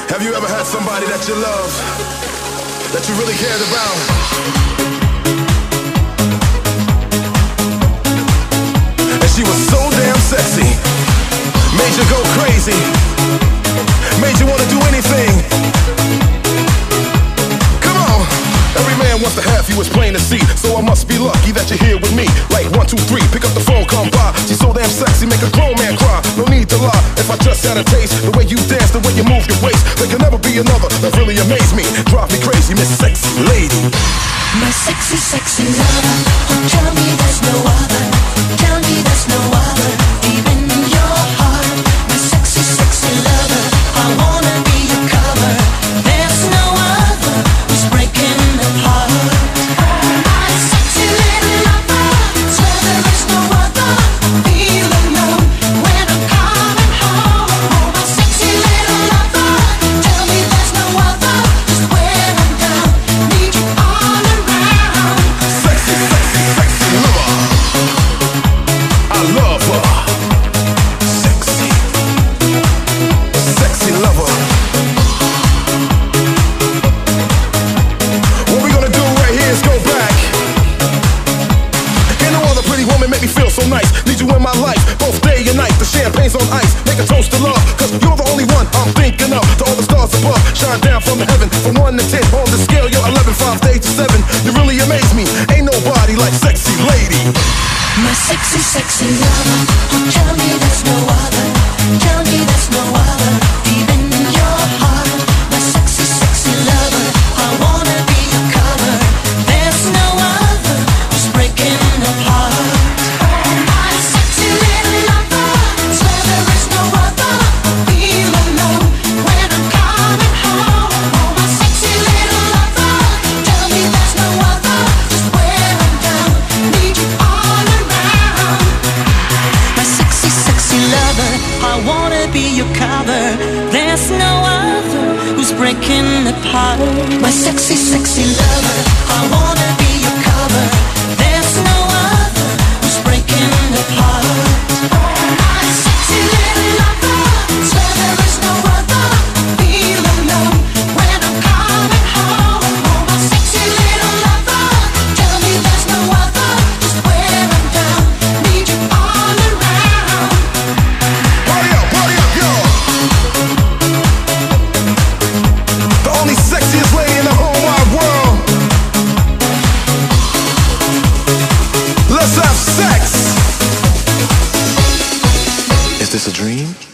Have you ever had somebody that you love, that you really cared about? And she was so damn sexy, made you go crazy, made you wanna do anything. Come on! Every man wants to have you, it's plain to see. So I must be lucky that you're here with me. Like 1, 2, 3, pick up the phone, come by. She's so damn sexy, make a grown man cry. No need to lie, if I just had a taste, the way you dance, the way you move your waist, there can never be another that really amazed me. Drive me crazy, Miss Sexy Lady. My sexy, sexy lover. Oh, tell me there's no other. Tell me there's no other. Deep in your heart, my sexy, sexy lover. I wanna be your cover. There's no other who's breaking the heart. My sexy little lover. Swear there is no other. Feel alone when I'm coming home. Oh, my sexy little lover. Tell me there's no other. Just when I'm down, need you all around. Sexy, sexy, sexy lover. I love her. Sexy, sexy lover. What we gonna do right here is go back. Ain't no other pretty woman make me feel so nice. Need you in my life, both day and night. The champagne's on ice, make a toast to love, cause you're the only one I'm thinking of. To all the stars above, shine down from heaven. From 1 to 10, on the scale, you're 11, 5 to 8 to 7. You really amaze me, ain't nobody like Sexy Lady. My sexy, sexy lover. Oh, tell me there's no other. Tell me there's no other. Deep in your heart, my sexy, sexy lover. I wanna be your cover. There's no other who's breaking apart. My sexy little lover. Swear there is no other. Feel alone when I'm coming home. Oh, my sexy little lover. Tell me there's no other. Just when I'm down, need you all around. My sexy, sexy lover, I wanna be your cover. There's no other who's breaking apart. My sexy, sexy lover, I wanna be your cover. There's no other who's breaking apart. My sexy little lover, swear there is no other. Feel alone when I'm coming home. Oh, my sexy little lover, tell me there's no other. Just when I'm down, need you all around. Party up, yo! The only sexiest lady in the whole wide world. Let's have sex! Is this a dream?